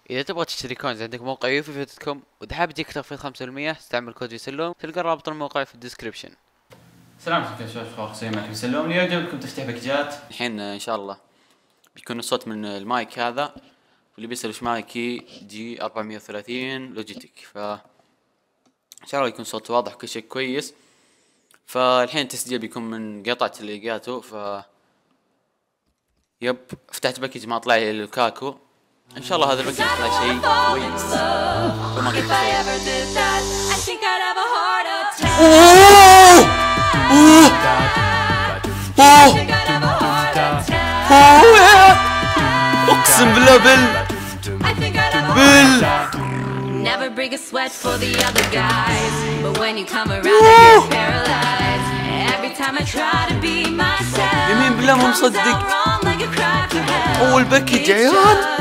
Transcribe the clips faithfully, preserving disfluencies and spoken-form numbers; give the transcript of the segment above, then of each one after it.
اذا تبغى تشتري كوينز عندك موقع يوفي دوت كوم، واذا حاب يجيك تخفيض خمسة بالمية استعمل كود يسلوم، تلقى رابط الموقع في الديسكربشن. السلام عليكم يا شباب، اخوكم سليم معكم سلوم. اليوم جايب لكم تفتيح باكجات. الحين ان شاء الله بيكون الصوت من المايك هذا، واللي بيسأل وش مايكي جي أربعمية وثلاثين لوجيتك، ف ان شاء الله يكون صوت واضح وكل شيء كويس. فالحين التسجيل بيكون من قطعة اللي لقيته، ف يب فتحت باكج ما طلع لي لوكاكو. ان شاء الله هذا الباكج يطلع شيء كويس. فما قلت اقسم بالله بال بال Never break a sweat for the other guys, but when you come around I get paralyzed. Every time I try to be myself, يمين بالله مو مصدق. أول باكج عيال.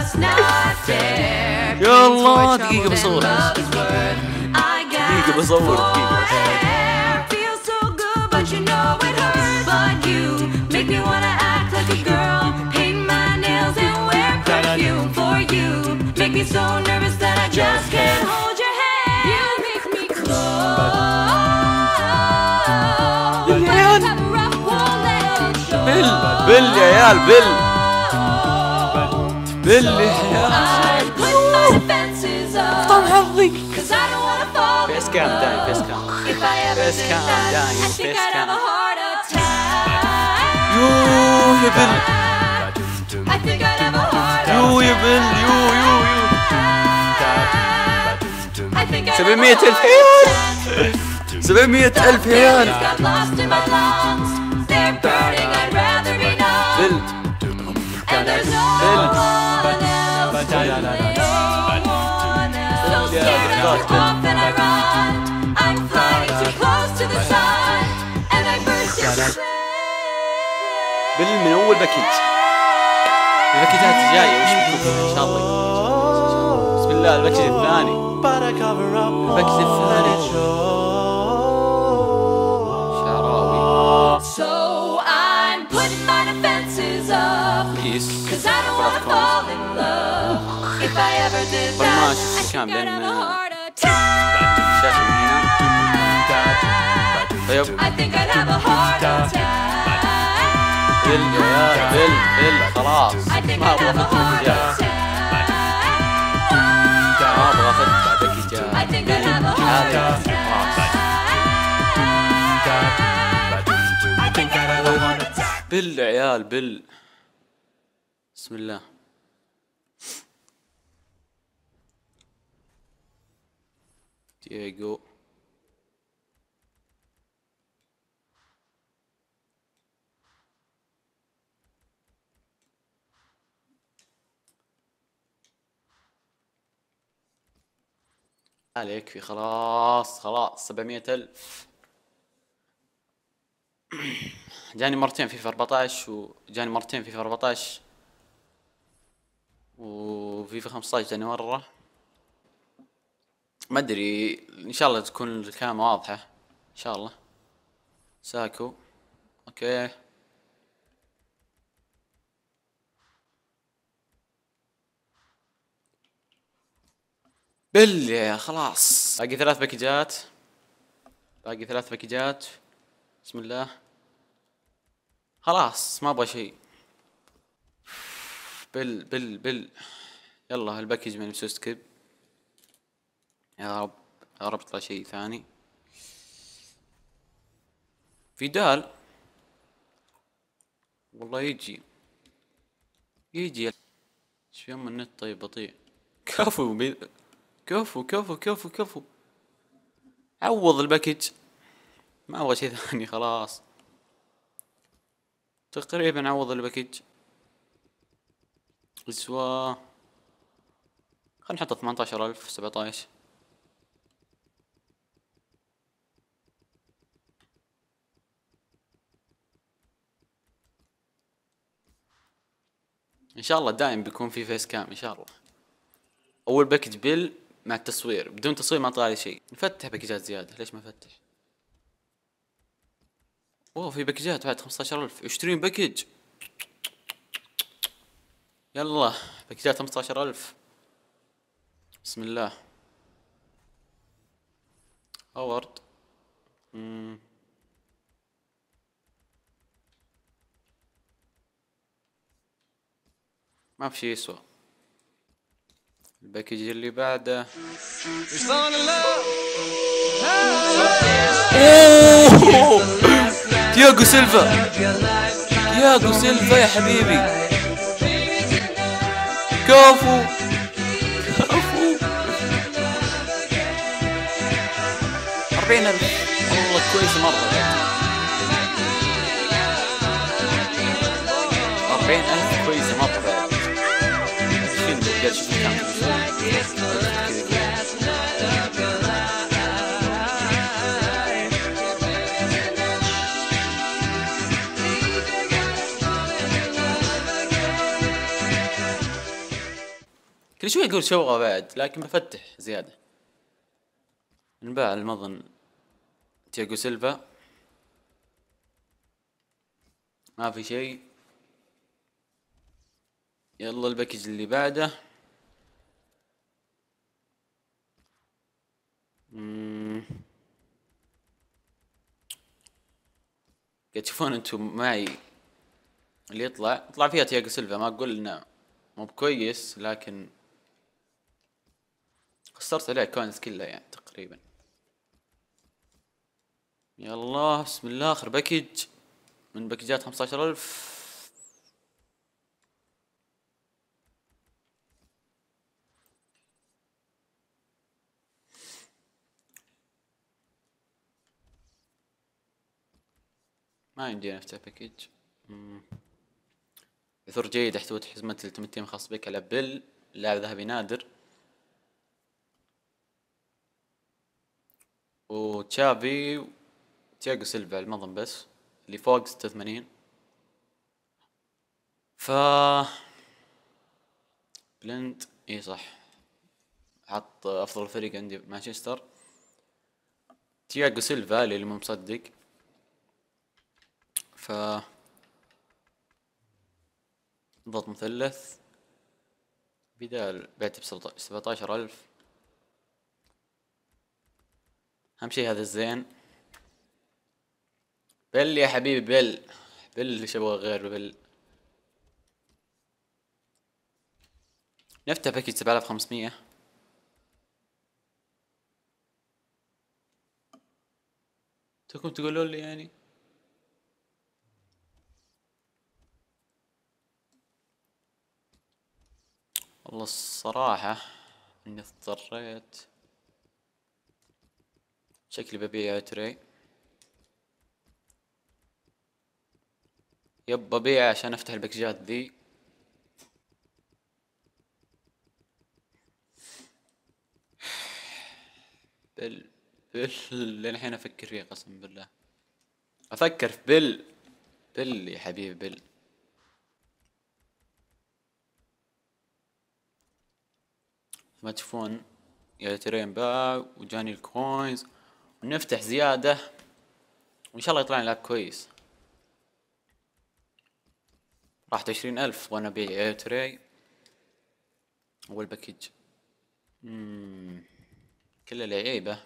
يا الله دقيقة بصور، دقيقة بصور دقيقة. Feels so good but you know it hurts. But you make me wanna act like a girl, paint my nails and wear perfume for you. Make me so nervous that I just can't hold your hand. You make me cold. بل بل يا عيال بل بل يا عيال. طعم حظي. فيس كام دايم، فيس كام فيس كام دايم، فيس كام. يوه يا بل، يوه يا بل، يوه يوه يوه. سبعمية ألف عيال، سبعمية ألف عيال. بل بل من اول باكج. الباكجات الجايه وش بيكون ان شاء الله. بسم الله الباكج الثاني، الباكج الثاني شعراوي. So I'm putting my defenses up, كيس cause I don't wanna fall in love. If I ever did that, I think I'd have a heart attack. الشاشة من هنا. طيب I think I'd have a heart attack. بل يا عيال بل بل خلاص I think ما I'd ابغى have a افتح heart باكجات، attack. ما ابغى افتح I باكجات. think I'd have a heart attack. بل يا عيال بل. بسم الله. دييغو هذا يكفي خلاص خلاص. سبعمية ألف. جاني مرتين في أربعتاش، وجاني مرتين في أربعتاش، وفي خمسطاش جاني مرة. ما ادري، ان شاء الله تكون الكاميرا واضحة ان شاء الله. ساكو اوكي. بل يا خلاص باقي ثلاث باكجات، باقي ثلاث باكجات. بسم الله خلاص ما ابغى شيء. بل بل بل يلا الباكج من سوسكيب. يا رب يا رب يطلع شيء ثاني. في دال والله يجي يجي. ايش يوم النت طيب بطيء. كفو بي... كفو كفو كفو كفو. عوض الباكج، ما ابغى شيء ثاني خلاص. تقريبا عوض الباكج. يسوى خلينا نحط ثمانية عشر ألف سبعتاش. ان شاء الله دائم بيكون في فيس كام ان شاء الله. اول باكج بيل مع التصوير، بدون تصوير ما طلع لي شيء. نفتح باكجات زيادة، ليش ما فتح؟ اوه في باكجات بعد خمسة عشر ألف. عشرين باكج. يلا باكجات خمسة عشر ألف. بسم الله. هاورد. مم. ما في شي يسوى. الباكج اللي بعده. اوه تياغو سيلفا. تياغو سيلفا يا حبيبي. كافو كافو. أربعين ألف والله كويس مرة. أربعين ألف كويس مرة. قاعد شوف الكاميرا كل شوي يقول شوغة بعد، لكن بفتح زيادة. نباع المظن تياغو سيلفا. ما في شيء. يلا الباكج اللي بعده. مم. قاعد تشوفون انتم معي اللي يطلع يطلع فيها تياغو سيلفا. ما اقول انه مو بكويس، لكن خسرت عليه كوينز كلها يعني تقريبا. يلا بسم الله. اخر باكج من باكجات خمسة عشر ألف. ما يمدينا نفتح باكج. عثور جيد يحتوي حزمة التيم خاص بك على بيل لاعب ذهبي نادر، وتشافي وتياغو سيلفا المظن بس اللي فوق ستة وثمانين. ف بلند اي صح، حط افضل فريق عندي مانشستر. تياغو سيلفا اللي مو مصدق. ف ضغط مثلث بدال بعت بسبعة عشر ألف. أهم شي هذا الزين. بل يا حبيبي بل بل ايش ابغى غير بل. نفتح باكج سبعة آلاف وخمسمية. توكم تقولون لي يعني والله الصراحة اني اضطريت شكلي ببيع تري. يب ببيع عشان افتح الباكجات ذي. بل بل لين الحين افكر فيه قسم بالله. افكر في بل بل يا حبيبي بل. ما تشوفون يا ترين باع وجاني الكوينز ونفتح زيادة وان شاء الله يطلع لاعب كويس. راحت عشرين ألف وانا ابيع يا تري. اول باكج مم. كلها لعيبة.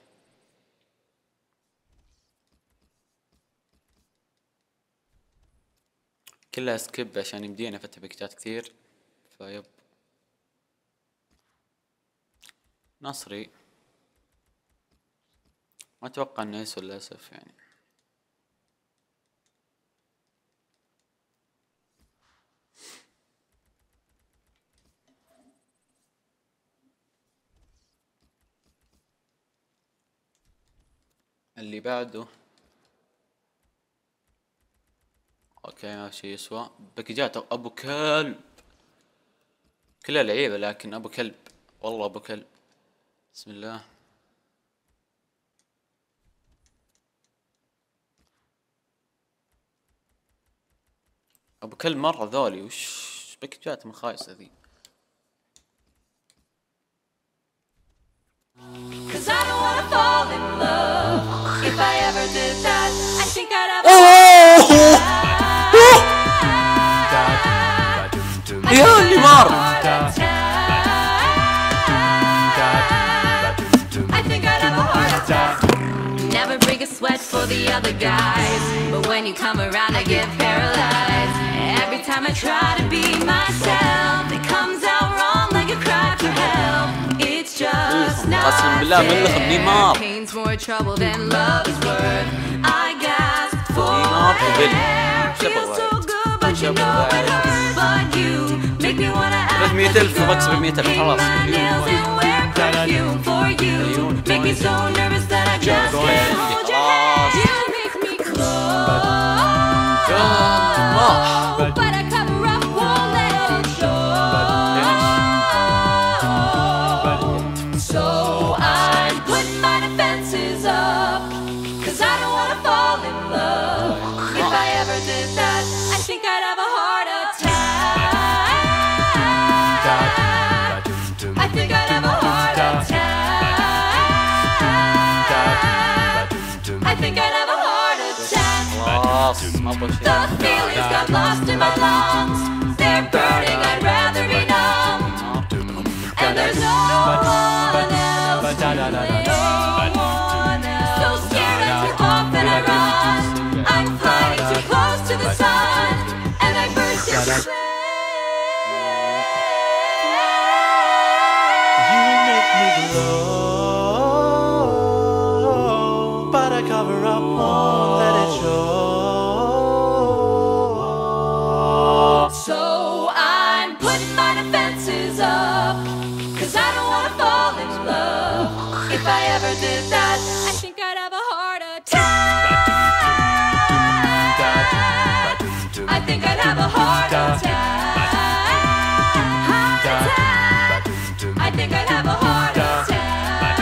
كلها سكيب عشان يمدينا افتح باكجات كثير. فيب نصري ما اتوقع انه يسوى للاسف يعني. اللي بعده اوكي ما في شي يسوى. باكجات ابو كلب كلها لعيبة، لكن ابو كلب والله ابو كلب. بسم الله. ابو كلب مرة ذولي. وش باكجاتهم خايسة ذي. Cause I don't wanna fall in love. If I ever did that, I think I'd have يا اللي مر. make it sweat for the other guys. But when you come around, I get paralyzed. Every time I try to be myself, it comes out wrong like a cry for help. It's just not قسم بالله ملخم نيمار. Pain's more trouble than love is worth. I gasp for نيمار وبيل. air. Feels so good, but you know it hurts. But you make me wanna act ثلاثمية like a ألف وبكسب girl. مية ألف Paint خلاص. my nails and wear perfume for you. Make me so nervous that I just can't hold your hand. You make me close, but I cover up, won't let it show. So I'm putting my defenses up, 'cause I don't wanna fall in love. If I ever did that, I think I'd have a heart attack. I think I'd have a heart attack. I think I'd have a heart attack. خلاص ما ابغى The شيء. feelings got lost in my lungs. They're burning, I'd rather be numb. And there's no one else. No one else. So scared I took off and I run. I'm flying too close to the sun, and I burst into flame. You make me glow, but I cover up, won't let it show. So I'm putting my defenses up, 'cause I don't wanna fall in love. If I ever did that, I think I'd have a heart attack. I think I'd have a heart attack. Heart attack. I think I'd have a heart attack.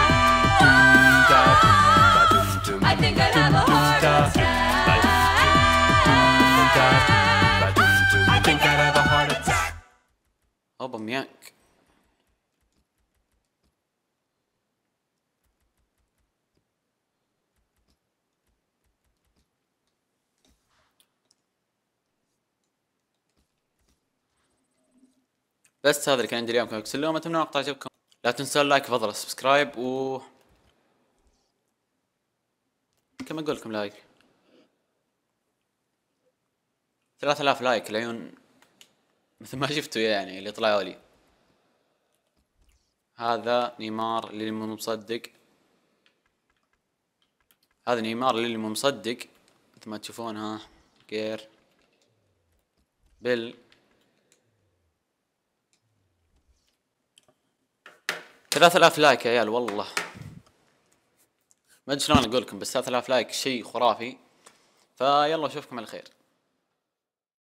I think I'd have a heart attack. I think I'd have a heart attack. أوباميانج. بس هذا اللي كان عندي اليوم. كان اليوم اتمنى المقطع عجبكم. لا تنسوا اللايك وفضل سبسكرايب و كم اقول لكم لايك ثلاثة آلاف لايك العيون مثل ما شفتوا يعني اللي طلعوا لي. هذا نيمار اللي مو مصدق. هذا نيمار اللي مو مصدق مثل ما تشوفون. ها غير بيل. ثلاثة آلاف لايك يا عيال والله ما ادري شلون اقول لكم، بس ثلاثة آلاف لايك شيء خرافي. فيلا اشوفكم على خير.